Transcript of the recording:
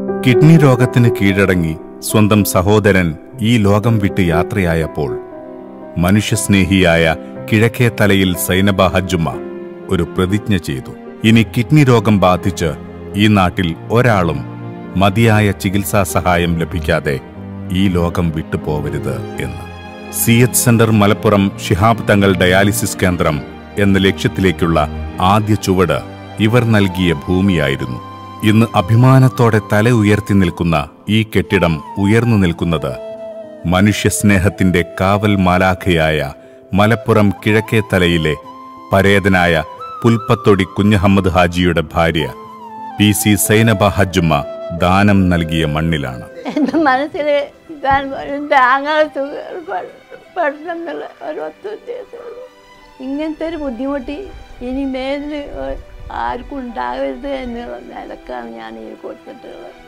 Kidney രോഗത്തിന് കീഴടങ്ങി സ്വന്തം സഹോദരൻ ഈ ലോകം വിട്ട് യാത്രയായപ്പോൾ മനുഷ്യസ്നേഹിയായ കിഴക്കേത്തലയിൽ സൈനബ ഹജ്ജുമ്മ ഒരു പ്രതിജ്ഞ ചെയ്തു. ഇനി കിഡ്നി രോഗം ബാധിച്ച് ഈ നാട്ടിൽ ഒരാളും മതിയായ ചികിത്സാ സഹായം ലഭിക്കാതെ ഈ ലോകം വിട്ടുപോവരുത് എന്ന്. CH centre Malappuram Shihab Thangal dialysis കേന്ദ്രം എന്ന ലക്ഷ്യത്തിലേക്കുള്ള ആദ്യ ചുവട് ഇവർ നൽകിയ ഭൂമിയായിരുന്നു. ഇന്ന് അഭിമാനത്തോടെ തല ഉയർത്തി നിൽക്കുന്ന ഈ കെട്ടിടം ഉയർന്നു നിൽക്കുന്നത് മനുഷ്യസ്നേഹത്തിന്റെ കാവൽ മാലാഖയായ മലപ്പുറം കിഴക്കേത്തലയിലെ പരേതനായ പുൽപ്പത്തൊടി കുഞ്ഞഹമ്മദ് ഹാജിയുടെ ഭാര്യ PC സൈനബ ഹജ്ജുമ്മ ദാനം നൽകിയ മണ്ണിലാണ്. എൻ്റെ മനസ്സിൽ പഠിക്കുന്നുള്ള ഒരു ഒത്തുദ്ദേശമുള്ളൂ. ഇങ്ങനത്തെ ഒരു ബുദ്ധിമുട്ട് ഇനി മേലിൽ ആർക്കും ഉണ്ടാകരുത് എന്നുള്ള നിലക്കാണ് ഞാൻ ഈ കൊടുത്തിട്ടുള്ളത്.